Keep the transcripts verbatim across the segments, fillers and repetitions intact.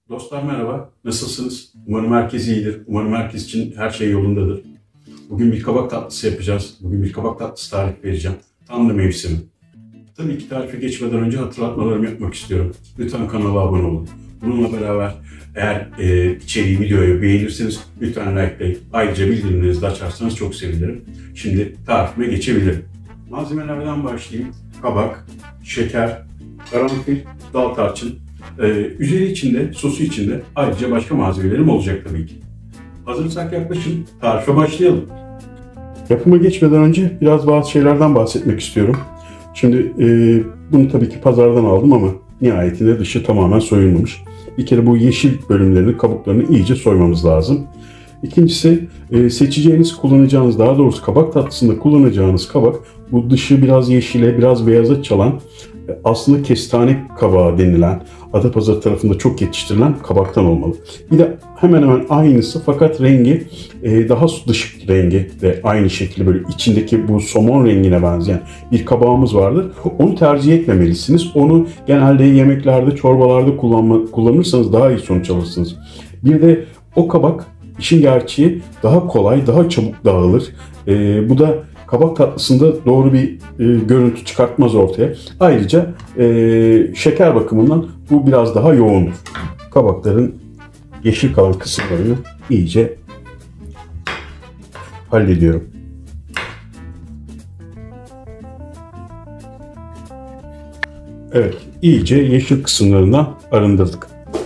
Dostlar merhaba, nasılsınız? Umarım herkes iyidir, umarım herkes için her şey yolundadır. Bugün bir kabak tatlısı yapacağız, bugün bir kabak tatlısı tarifi vereceğim. Tam da mevsimi. Tabii ki tarife geçmeden önce hatırlatmalarımı yapmak istiyorum. Lütfen kanala abone olun. Bununla beraber eğer e, içeriği, videoyu beğenirseniz lütfen likelayın. Ayrıca bildirimlerinizi de açarsanız çok sevinirim. Şimdi tarifime geçebilirim. Malzemelerden başlayayım. Kabak, şeker, karanfil, dal tarçın. Ee, üzeri içinde, sosu içinde ayrıca başka malzemelerim olacak tabii ki. Hazırsak yaklaşın, tarife başlayalım. Yapıma geçmeden önce biraz bazı şeylerden bahsetmek istiyorum. Şimdi e, bunu tabii ki pazardan aldım ama nihayetinde dışı tamamen soyulmamış. Bir kere bu yeşil bölümlerini, kabuklarını iyice soymamız lazım. İkincisi e, seçeceğiniz, kullanacağınız, daha doğrusu kabak tatlısında kullanacağınız kabak bu dışı biraz yeşile, biraz beyaza çalan, aslında kestane kabağı denilen, Adapazarı tarafında çok yetiştirilen kabaktan olmalı. Bir de hemen hemen aynısı fakat rengi e, daha dış rengi de aynı şekilde böyle içindeki bu somon rengine benzeyen bir kabağımız vardır. Onu tercih etmemelisiniz. Onu genelde yemeklerde, çorbalarda kullanma, kullanırsanız daha iyi sonuç alırsınız. Bir de o kabak işin gerçeği daha kolay, daha çabuk dağılır. E, bu da kabak tatlısında doğru bir e, görüntü çıkartmaz ortaya. Ayrıca e, şeker bakımından bu biraz daha yoğundur. Kabakların yeşil kalan kısımlarını iyice hallediyorum. Evet, iyice yeşil kısımlarından arındırdık.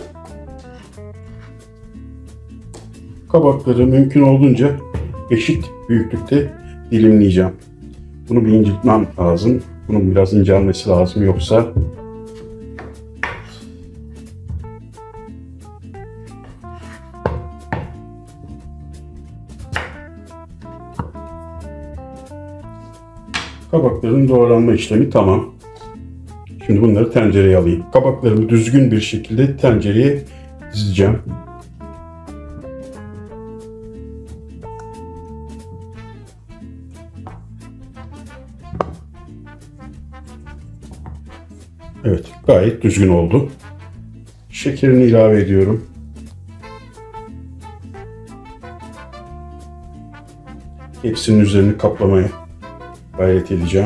Kabakları mümkün olduğunca eşit büyüklükte dilimleyeceğim. Bunu bir incitmem lazım. Bunun biraz incelmesi lazım yoksa kabakların doğranma işlemi tamam. Şimdi bunları tencereye alayım. Kabaklarımı düzgün bir şekilde tencereye dizeceğim. Evet, gayet düzgün oldu. Şekerini ilave ediyorum. Hepsinin üzerini kaplamaya gayret edeceğim.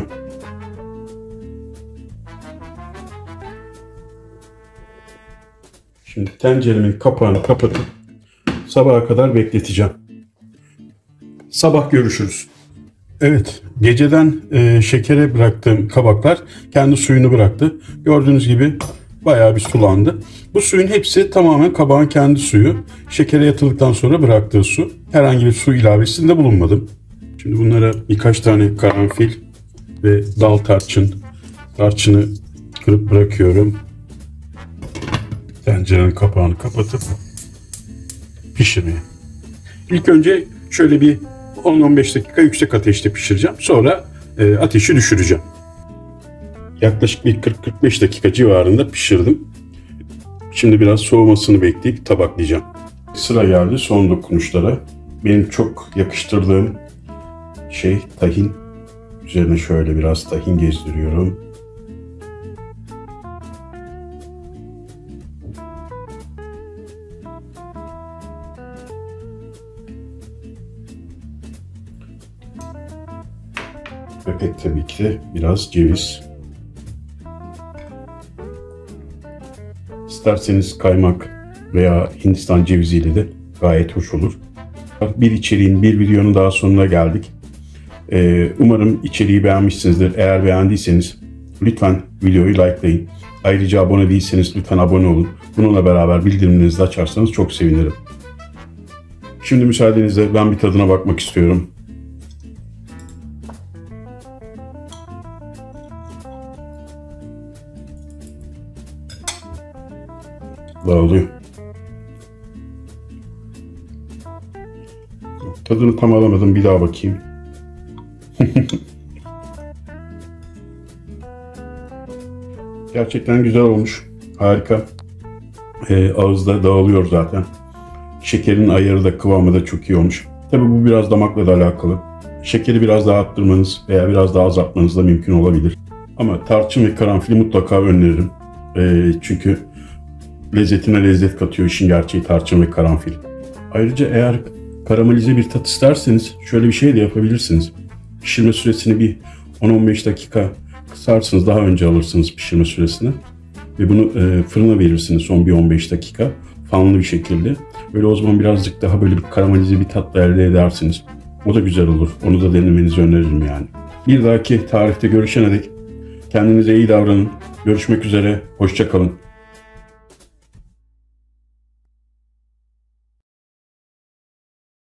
Şimdi tenceremin kapağını kapatıp sabaha kadar bekleteceğim. Sabah görüşürüz. Evet, geceden e, şekere bıraktığım kabaklar kendi suyunu bıraktı. Gördüğünüz gibi bayağı bir sulandı. Bu suyun hepsi tamamen kabağın kendi suyu. Şekere yatırdıktan sonra bıraktığı su. Herhangi bir su ilavesinde bulunmadım. Şimdi bunlara birkaç tane karanfil ve dal tarçın. Tarçını kırıp bırakıyorum. Tencerenin kapağını kapatıp pişirmeye. İlk önce şöyle bir on on beş dakika yüksek ateşte pişireceğim. Sonra e, ateşi düşüreceğim. Yaklaşık bir kırk kırk beş dakika civarında pişirdim. Şimdi biraz soğumasını bekleyip tabaklayacağım. Sıra geldi son dokunuşlara. Benim çok yakıştırdığım şey tahin. Üzerine şöyle biraz tahin gezdiriyorum. Ve pek tabii ki de biraz ceviz. İsterseniz kaymak veya Hindistan ceviziyle de gayet hoş olur. Bir içeriğin, bir videonun daha sonuna geldik. Ee, umarım içeriği beğenmişsinizdir. Eğer beğendiyseniz lütfen videoyu likelayın. Ayrıca abone değilseniz lütfen abone olun. Bununla beraber bildirimlerinizi açarsanız çok sevinirim. Şimdi müsaadenizle ben bir tadına bakmak istiyorum. Dağılıyor. Tadını tam alamadım. Bir daha bakayım. Gerçekten güzel olmuş. Harika. Ee, ağızda dağılıyor zaten. Şekerin ayarı da kıvamı da çok iyi olmuş. Tabii bu biraz damakla da alakalı. Şekeri biraz daha arttırmanız veya biraz daha azaltmanız da mümkün olabilir. Ama tarçın ve karanfili mutlaka öneririm. Ee, çünkü lezzetine lezzet katıyor işin gerçeği tarçın ve karanfil. Ayrıca eğer karamelize bir tat isterseniz şöyle bir şey de yapabilirsiniz. Pişirme süresini bir on on beş dakika kısarsınız, daha önce alırsınız pişirme süresini. Ve bunu e, fırına verirsiniz son bir on beş dakika fanlı bir şekilde. Böyle o zaman birazcık daha böyle bir karamelize bir tat da elde edersiniz. O da güzel olur. Onu da denemenizi öneririm yani. Bir dahaki tarihte görüşene dek kendinize iyi davranın. Görüşmek üzere. Hoşça kalın.